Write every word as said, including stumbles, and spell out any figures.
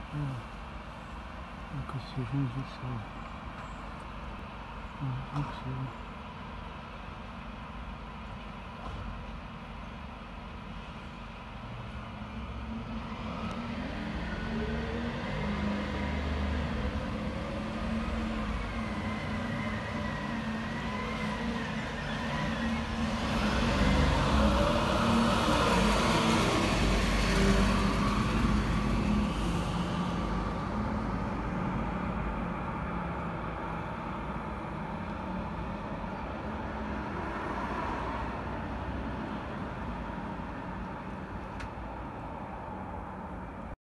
Ah, é que se a gente sabe. Ah, não sei.